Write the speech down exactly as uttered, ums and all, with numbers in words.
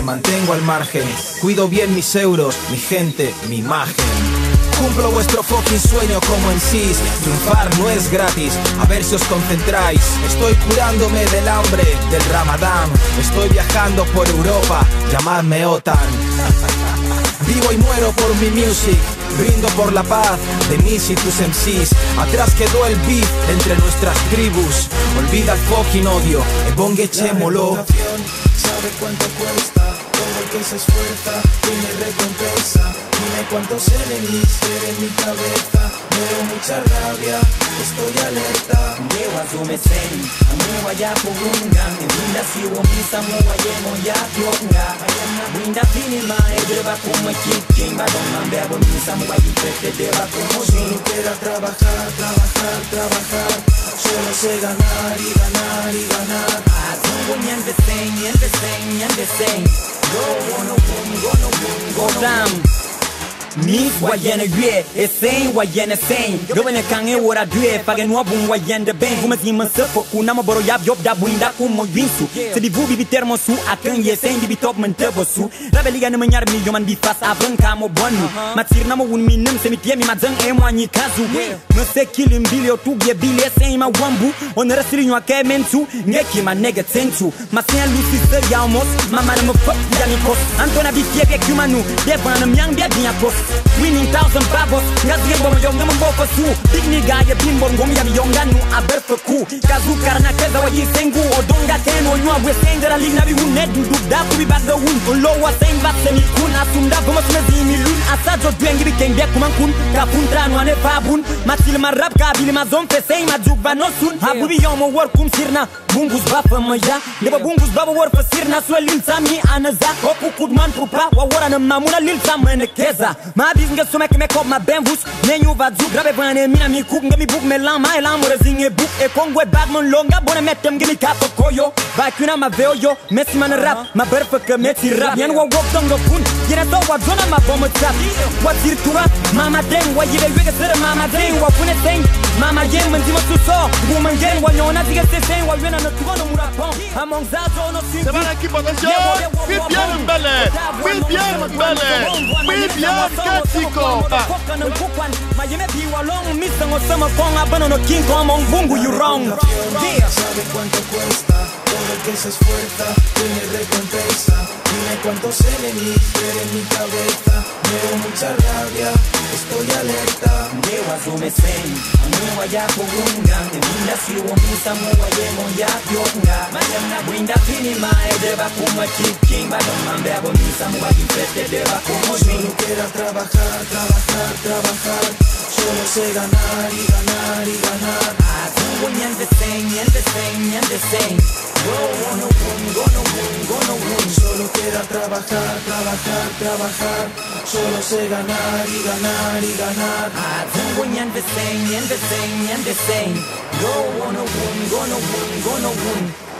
mantengo al margen. Cuido bien mis euros, mi gente, mi imagen. Cumplo vuestro fucking sueño como en M Cs. Triunfar no es gratis, a ver si os concentráis. Estoy curándome del hambre, del Ramadán. Estoy viajando por Europa, llamadme OTAN. Vivo y muero por mi music, brindo por la paz de mis y tus M Cs. Atrás quedó el beef entre nuestras tribus. Olvida el fucking odio, e bonguechémolo. Sabe cuánto cuesta, todo el que se esfuerza tiene recompensa. Dime cuántos enemies quieren mi cabeza. Me veo mucha rabia, estoy alerta. Ngewa zomesen, amuwa ya kurunga. Mwinda siwo misa muwa yemo ya kyonga. Mwinda pinima edeba kuma kikin. Badon mambe abo misa muwa yipete deba como Solo queda trabajar, trabajar, trabajar. Solo sé ganar y ganar y ganar. Azungo nyande sen, nyande sen, nyande sen. Go wono boom, gono boom, go down. Mis wayene yue, e sen wayene sen. Gobene kange wora due, page no bun wayende ben. Kuma zima sepo kuna mo boro yab yob da buinda kumo vinsu. Se di vu bibi termo su akan ye sen di bitop men tebo su. Rabe liga ne manyar mi yoman bi fas avran kamo bonu. Matir na mo wun mi nem se mi tie mi madzang e mo anyi kazu. No se kilim bilio tu ge bile sen ma wambu. On resili nwa ke mentu, ngeki ma nega tentu. Ma sen lusi se ya almost, mama ne mo fuck ya mi kos. Antona bi tie ke kumanu, de bana myang bia bien kos. Winning thousand babos, ngazi bombo yong ngam mboko su. Big nigga ye bimbo ngom ya yonganu aberfe ku. Kazu karna keza wa yisengu odonga teno nywa we sengera ligna bi wune dudu da ku bi bagda wun. Lo wa sen ba semi kun asunda bomo smezi mi lun asajo dwengi bi kenge kuman kun ka puntra no ane babun. Matil marab ka bil ma zon fe sen ma juk ba no sun. Habu bi yomo wor kum sirna bungus ba fa ma ya. Leba bungus ba wor fa sirna so lin sami anaza. Oku kudman pupa wa wora na mamuna lil samene keza. Ma nga some que me cop ma benvus nenyu vazuk grabe vane mina mi kuk nga mi buk me lama e lamo rezinge buk e kongwe bagman longa bona metem gimi kapo koyo va kuna ma veo yo messi man rap ma berfe que meti rap yan wa wok dongo kun yena to wa zona ma bomo trap wa tirtua mama den wa yibe wege sere mama den wa kune ten mama yen man dimo tu so woman gen wa nyona diga se sen wa wena no tugo no murapon among zazo no sin se va l'équipe attention oui bien Mbele oui bien Mbele oui bien Kati Mayeme biwa long, misa ngosema konga bano no king kong mong bungu you wrong. Sabe cuánto cuesta, todo el que se esfuerza tiene recompensa. Dime cuántos enemies quieren mi cabeza. Me veo mucha rabia, estoy alerta. Ngewa zomesen, amuwa ya kurunga. Mwinda siwo misa muwa yemo ya kyonga. Mwinda pinima edeba kuma kiking. Badon mambe abo misa muwa yipete deba como Solo queda trabajar, trabajar, trabajar. Solo sé ganar y ganar y ganar. Azungo nyande sen, nyande sen, nyande sen. Go wono boom, gono boom, gono boom. Solo queda trabajar, trabajar, trabajar. Solo sé ganar y ganar y ganar. Azungo nyande sen, nyande sen, nyande sen. Go wono boom, gono boom, gono boom.